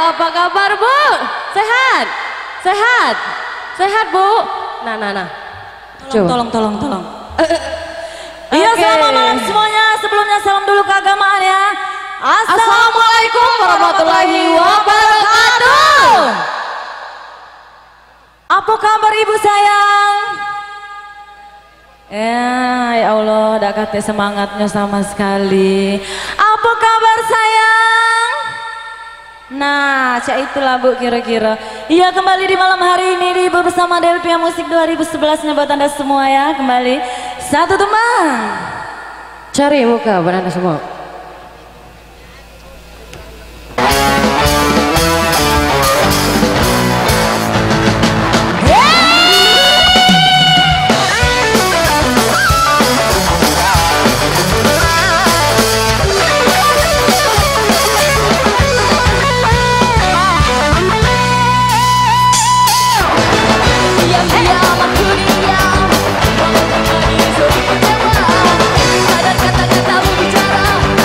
apa kabar Bu? Sehat? Sehat? Sehat Bu? Nah. Tolong. Iya, selamat malam semuanya. Sebelumnya salam dulu keagamaan ya. Assalamualaikum warahmatullahi wabarakatuh. Apa kabar ibu sayang? Ya Allah, dah kata semangatnya sama sekali. Apa kabar sayang? Nah, cak itulah Bu kira-kira. Iya, kembali di malam hari ini di bersama Delpia Musik 2011 buat Anda semua ya. Kembali satu teman. Cari muka buat Anda semua. Ada kata-katamu bicara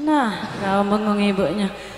Nah, kau bengong ibunya.